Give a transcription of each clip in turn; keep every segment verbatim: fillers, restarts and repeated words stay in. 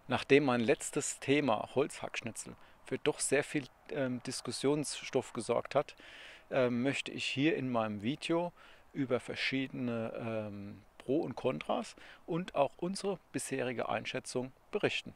Nachdem mein letztes Thema Holzhackschnitzel für doch sehr viel ähm, Diskussionsstoff gesorgt hat, ähm, möchte ich hier in meinem Video über verschiedene ähm, Pro und Kontras und auch unsere bisherige Einschätzung berichten.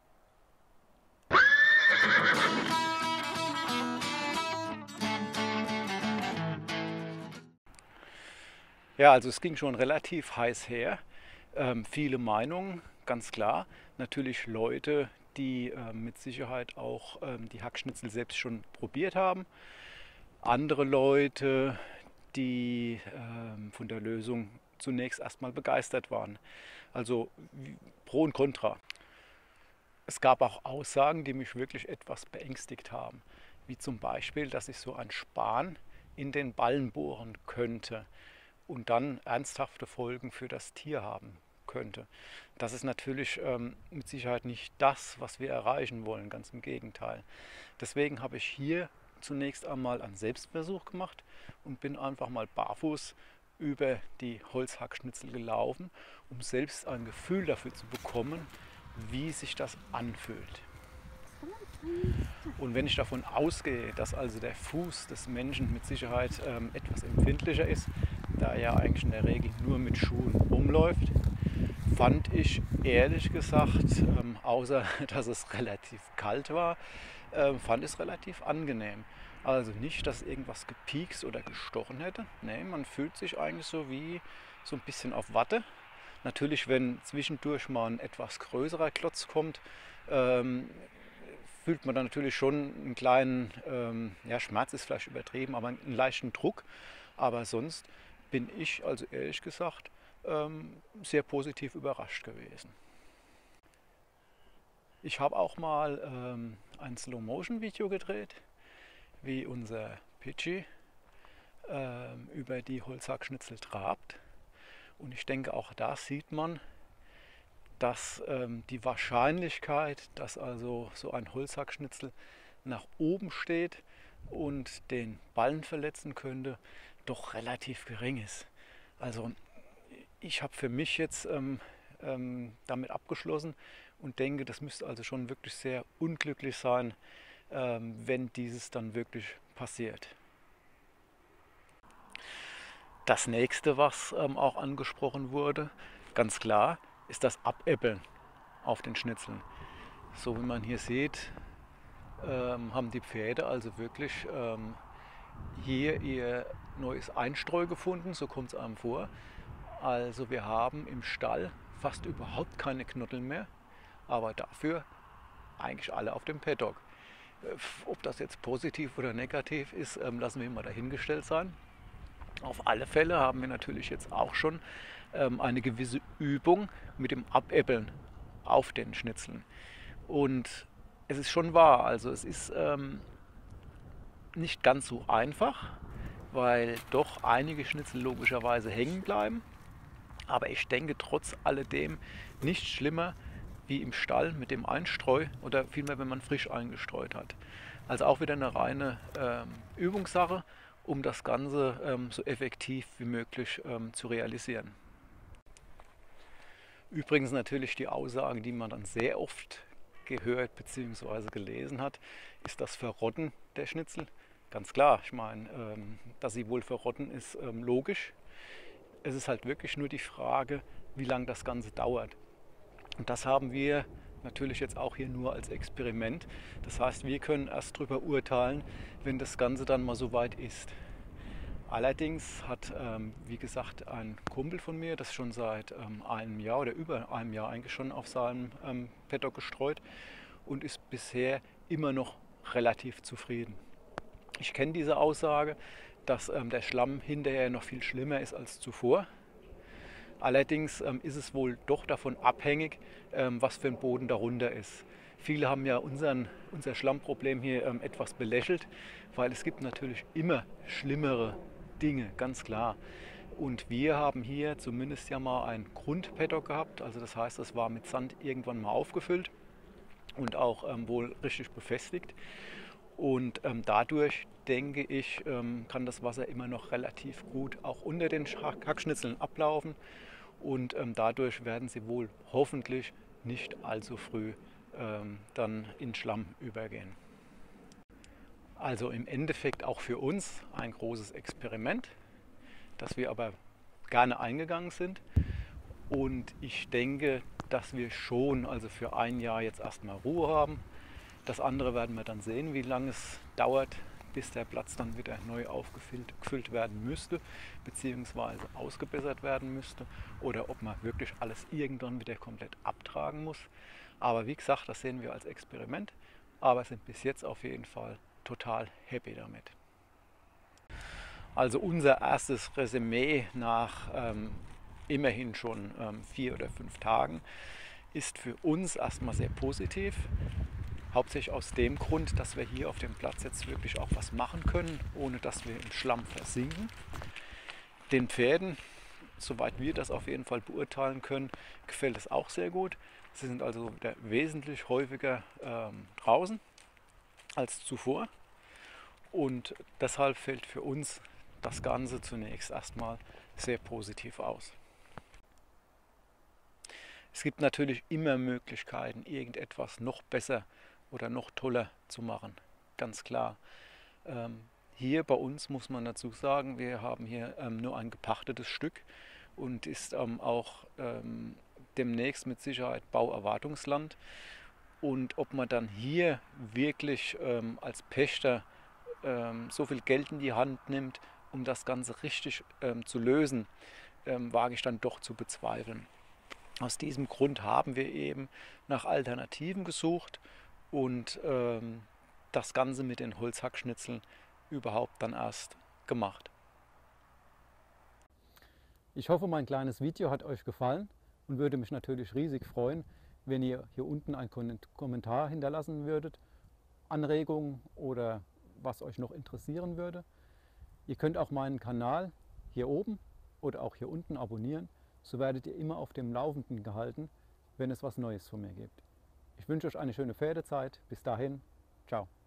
Ja, also es ging schon relativ heiß her. Ähm, viele Meinungen, ganz klar. Natürlich Leute, die ähm, mit Sicherheit auch ähm, die Hackschnitzel selbst schon probiert haben. Andere Leute, die ähm, von der Lösung zunächst erstmal begeistert waren. Also Pro und Contra. Es gab auch Aussagen, die mich wirklich etwas beängstigt haben, wie zum Beispiel, dass ich so ein Span in den Ballen bohren könnte und dann ernsthafte Folgen für das Tier haben könnte. Das ist natürlich ähm, mit Sicherheit nicht das, was wir erreichen wollen, ganz im Gegenteil. Deswegen habe ich hier zunächst einmal einen Selbstversuch gemacht und bin einfach mal barfuß über die Holzhackschnitzel gelaufen, um selbst ein Gefühl dafür zu bekommen, wie sich das anfühlt. Und wenn ich davon ausgehe, dass also der Fuß des Menschen mit Sicherheit ähm, etwas empfindlicher ist, da er ja eigentlich in der Regel nur mit Schuhen rumläuft, fand ich ehrlich gesagt, ähm, außer dass es relativ kalt war, ähm, fand es relativ angenehm. Also nicht, dass irgendwas gepiekst oder gestochen hätte. Nee, man fühlt sich eigentlich so wie so ein bisschen auf Watte. Natürlich, wenn zwischendurch mal ein etwas größerer Klotz kommt, ähm, fühlt man dann natürlich schon einen kleinen, ähm, ja, Schmerz ist vielleicht übertrieben, aber einen leichten Druck. Aber sonst bin ich, also ehrlich gesagt, ähm, sehr positiv überrascht gewesen. Ich habe auch mal ähm, ein Slow-Motion-Video gedreht, wie unser Pidgey ähm, über die Holzhackschnitzel trabt. Und ich denke, auch da sieht man, dass ähm, die Wahrscheinlichkeit, dass also so ein Holzhackschnitzel nach oben steht und den Ballen verletzen könnte, doch relativ gering ist. Also ich habe für mich jetzt ähm, ähm, damit abgeschlossen und denke, das müsste also schon wirklich sehr unglücklich sein, ähm, wenn dieses dann wirklich passiert. Das nächste, was ähm, auch angesprochen wurde, ganz klar, ist das Abäppeln auf den Schnitzeln. So wie man hier sieht, ähm, haben die Pferde also wirklich ähm, hier ihr neues Einstreu gefunden, so kommt es einem vor. Also wir haben im Stall fast überhaupt keine Knotteln mehr, aber dafür eigentlich alle auf dem Paddock. Ob das jetzt positiv oder negativ ist, ähm, lassen wir mal dahingestellt sein. Auf alle Fälle haben wir natürlich jetzt auch schon ähm, eine gewisse Übung mit dem Abäppeln auf den Schnitzeln. Und es ist schon wahr, also es ist ähm, nicht ganz so einfach, weil doch einige Schnitzel logischerweise hängen bleiben. Aber ich denke trotz alledem nicht schlimmer wie im Stall mit dem Einstreu oder vielmehr, wenn man frisch eingestreut hat. Also auch wieder eine reine ähm, Übungssache, um das Ganze ähm, so effektiv wie möglich ähm, zu realisieren. Übrigens natürlich die Aussage, die man dann sehr oft gehört bzw. gelesen hat, ist das Verrotten der Schnitzel. Ganz klar, ich meine, ähm, dass sie wohl verrotten, ist ähm, logisch. Es ist halt wirklich nur die Frage, wie lange das Ganze dauert. Und das haben wir natürlich jetzt auch hier nur als Experiment. Das heißt, wir können erst darüber urteilen, wenn das Ganze dann mal so weit ist. Allerdings hat, ähm, wie gesagt, ein Kumpel von mir das schon seit ähm, einem Jahr oder über einem Jahr eigentlich schon auf seinem ähm, Paddock gestreut und ist bisher immer noch relativ zufrieden. Ich kenne diese Aussage, dass ähm, der Schlamm hinterher noch viel schlimmer ist als zuvor. Allerdings ähm, ist es wohl doch davon abhängig, ähm, was für ein Boden darunter ist. Viele haben ja unseren, unser Schlammproblem hier ähm, etwas belächelt, weil es gibt natürlich immer schlimmere Dinge, ganz klar. Und wir haben hier zumindest ja mal ein Grundpaddock gehabt, also das heißt, es war mit Sand irgendwann mal aufgefüllt und auch ähm, wohl richtig befestigt. Und ähm, dadurch, denke ich, ähm, kann das Wasser immer noch relativ gut auch unter den Hackschnitzeln ablaufen. Und ähm, dadurch werden sie wohl hoffentlich nicht allzu früh ähm, dann in Schlamm übergehen. Also im Endeffekt auch für uns ein großes Experiment, das wir aber gerne eingegangen sind. Und ich denke, dass wir schon also für ein Jahr jetzt erstmal Ruhe haben. Das andere werden wir dann sehen, wie lange es dauert, bis der Platz dann wieder neu aufgefüllt gefüllt werden müsste, beziehungsweise ausgebessert werden müsste, oder ob man wirklich alles irgendwann wieder komplett abtragen muss. Aber wie gesagt, das sehen wir als Experiment, aber sind bis jetzt auf jeden Fall total happy damit. Also unser erstes Resümee nach ähm, immerhin schon ähm, vier oder fünf Tagen ist für uns erstmal sehr positiv. Hauptsächlich aus dem Grund, dass wir hier auf dem Platz jetzt wirklich auch was machen können, ohne dass wir im Schlamm versinken. Den Pferden, soweit wir das auf jeden Fall beurteilen können, gefällt es auch sehr gut. Sie sind also wieder wesentlich häufiger ähm, draußen als zuvor. Und deshalb fällt für uns das Ganze zunächst erstmal sehr positiv aus. Es gibt natürlich immer Möglichkeiten, irgendetwas noch besser oder noch toller zu machen, ganz klar. Ähm, hier bei uns muss man dazu sagen, wir haben hier ähm, nur ein gepachtetes Stück und ist ähm, auch ähm, demnächst mit Sicherheit Bauerwartungsland. Und ob man dann hier wirklich ähm, als Pächter ähm, so viel Geld in die Hand nimmt, um das Ganze richtig ähm, zu lösen, ähm, wage ich dann doch zu bezweifeln. Aus diesem Grund haben wir eben nach Alternativen gesucht und ähm, das Ganze mit den Holzhackschnitzeln überhaupt dann erst gemacht. Ich hoffe, mein kleines Video hat euch gefallen und würde mich natürlich riesig freuen, wenn ihr hier unten einen Kommentar hinterlassen würdet, Anregungen oder was euch noch interessieren würde. Ihr könnt auch meinen Kanal hier oben oder auch hier unten abonnieren, so werdet ihr immer auf dem Laufenden gehalten, wenn es was Neues von mir gibt. Ich wünsche euch eine schöne Pferdezeit. Bis dahin, ciao.